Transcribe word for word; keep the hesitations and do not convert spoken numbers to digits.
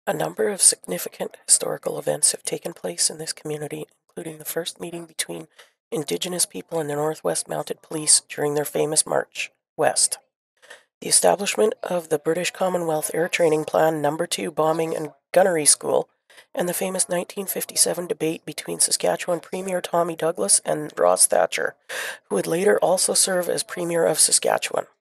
A number of significant historical events have taken place in this community, including the first meeting between Indigenous people and the Northwest Mounted Police during their famous march west, the establishment of the British Commonwealth Air Training Plan Number two Bombing and Gunnery School, and the famous nineteen fifty-seven debate between Saskatchewan Premier Tommy Douglas and Ross Thatcher, who would later also serve as Premier of Saskatchewan.